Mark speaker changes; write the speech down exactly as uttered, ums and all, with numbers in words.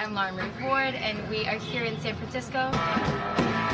Speaker 1: I'm Lauren Marie Ward, and we are here in San Francisco.